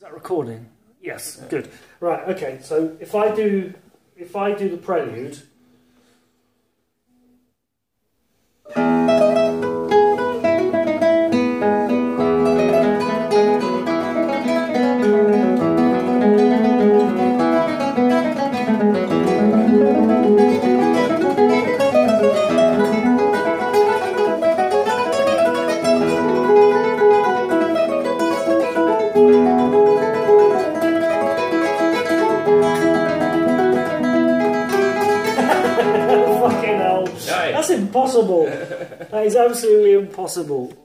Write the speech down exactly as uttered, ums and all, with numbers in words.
that recording? Yes, yeah. Good. Right, okay, so if I do if I do the prelude, fucking hell. Nice. That's impossible. That is absolutely impossible.